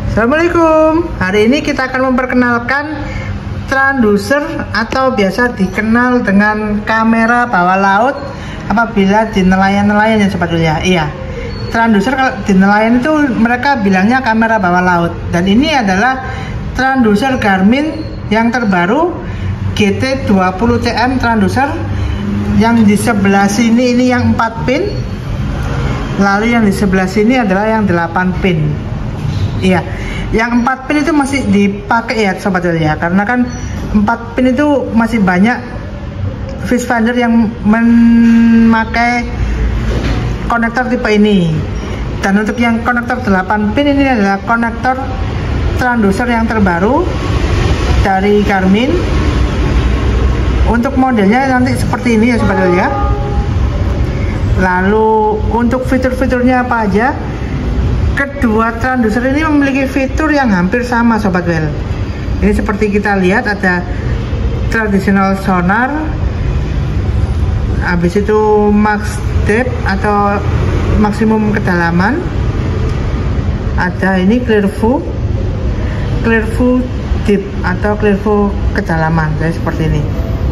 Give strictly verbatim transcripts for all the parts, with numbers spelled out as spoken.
Assalamualaikum. Hari ini kita akan memperkenalkan transducer atau biasa dikenal dengan kamera bawah laut apabila di nelayan-nelayan ya sebetulnya. Iya, transducer kalau di nelayan itu mereka bilangnya kamera bawah laut. Dan ini adalah transducer Garmin yang terbaru G T dua puluh T M transducer. Yang di sebelah sini ini yang empat pin, lalu yang di sebelah sini adalah yang delapan pin. Iya, yang empat pin itu masih dipakai ya sobat ya, karena kan empat pin itu masih banyak fish finder yang memakai konektor tipe ini. Dan untuk yang konektor delapan pin ini adalah konektor transducer yang terbaru dari Garmin. Untuk modelnya nanti seperti ini ya sobat ya. Lalu untuk fitur-fiturnya apa aja? Kedua transducer ini memiliki fitur yang hampir sama sobat well. Ini seperti kita lihat ada traditional sonar, habis itu max depth atau maksimum kedalaman, ada ini clear view, clear view deep atau clear view kedalaman, kayak seperti ini.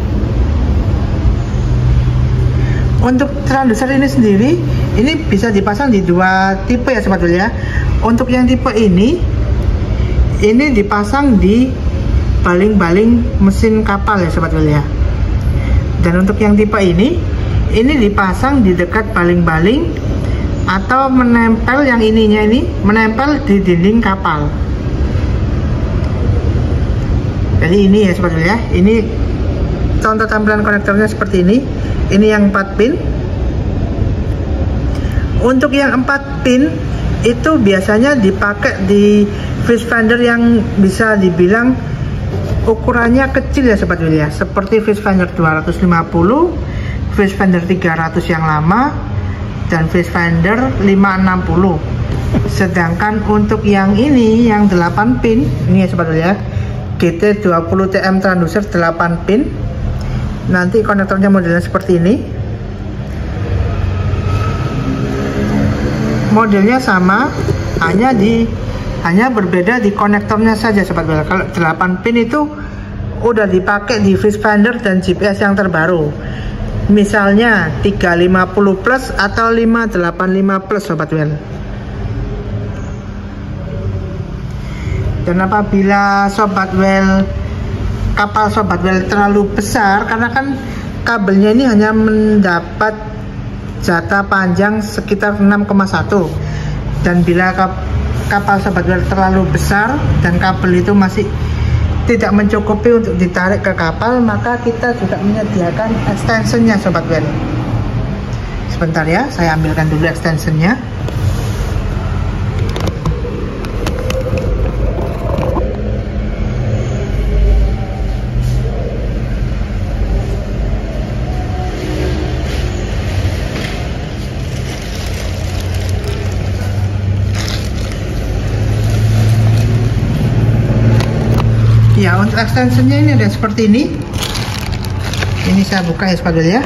Untuk transducer ini sendiri, ini bisa dipasang di dua tipe ya sobat ya. Untuk yang tipe ini, ini dipasang di baling-baling mesin kapal ya sobat ya. Dan untuk yang tipe ini, ini dipasang di dekat baling-baling atau menempel, yang ininya ini menempel di dinding kapal. Jadi ini ya sobat ya, ini contoh tampilan konektornya seperti ini. Ini yang empat pin. Untuk yang empat pin itu biasanya dipakai di fish finder yang bisa dibilang ukurannya kecil ya sobat ya, seperti fish finder dua ratus lima puluh, fish finder tiga ratus yang lama, dan fish finder lima ratus enam puluh. Sedangkan untuk yang ini yang delapan pin, ini ya sobat ya, G T dua puluh T M transducer delapan pin. Nanti konektornya modelnya seperti ini. Modelnya sama, hanya di hanya berbeda di konektornya saja sobat. Kalau delapan pin itu udah dipakai di fish finder dan G P S yang terbaru. Misalnya tiga lima nol plus atau lima delapan lima plus sobat well. Dan apabila sobat well kapal sobat well terlalu besar, karena kan kabelnya ini hanya mendapat jatah panjang sekitar enam koma satu, dan bila kap, kapal sobat well terlalu besar dan kabel itu masih tidak mencukupi untuk ditarik ke kapal, maka kita juga menyediakan extensionnya sobat well. Sebentar ya, saya ambilkan dulu extensionnya. Ya, untuk extensionnya ini ada seperti ini. Ini saya buka ya sobat ya.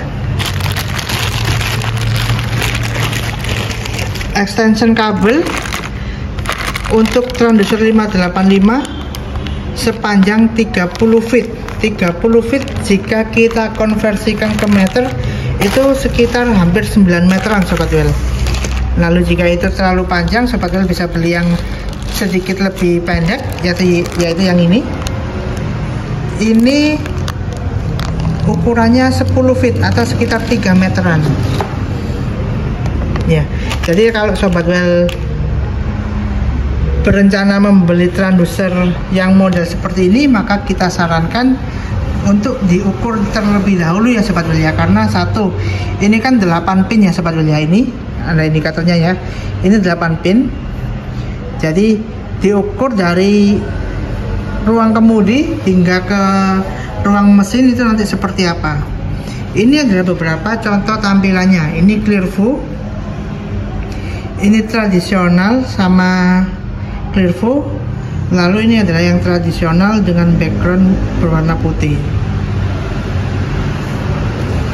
Extension kabel untuk transducer lima delapan lima sepanjang tiga puluh feet. tiga puluh feet jika kita konversikan ke meter itu sekitar hampir sembilan meteran sobat well. Lalu jika itu terlalu panjang, sobat well bisa beli yang sedikit lebih pendek, yaitu yaitu yang ini. Ini ukurannya sepuluh feet atau sekitar tiga meteran. Ya, jadi kalau sobat well berencana membeli transducer yang model seperti ini, maka kita sarankan untuk diukur terlebih dahulu ya sobat well ya. Karena satu, ini kan delapan pin ya sobat well ya, ini ada indikatornya ya. Ini delapan pin. Jadi diukur dari ruang kemudi hingga ke ruang mesin itu nanti seperti apa. Ini adalah beberapa contoh tampilannya. Ini clear view, ini tradisional sama clear view, lalu ini adalah yang tradisional dengan background berwarna putih.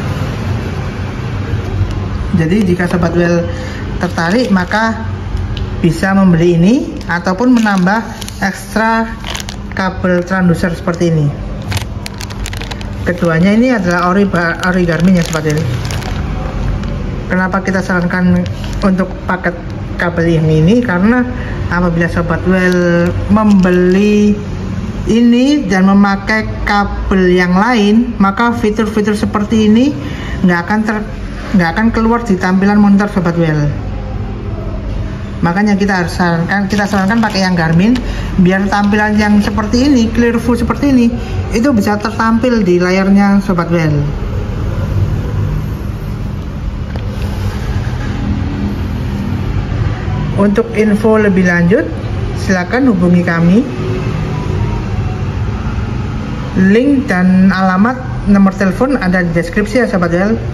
Jadi jika sobat well tertarik, maka bisa membeli ini ataupun menambah ekstra kabel transducer seperti ini. Keduanya ini adalah ori, ori Garmin ya sobat well. Kenapa kita sarankan untuk paket kabel yang ini? Karena apabila sobat well membeli ini dan memakai kabel yang lain, maka fitur-fitur seperti ini nggak akan ter nggak akan keluar di tampilan monitor sobat well. Makanya kita harus sarankan kita sarankan pakai yang Garmin biar tampilan yang seperti ini, clear full seperti ini, itu bisa tertampil di layarnya sobat well. Untuk info lebih lanjut silakan hubungi kami. Link dan alamat nomor telepon ada di deskripsi ya sobat well.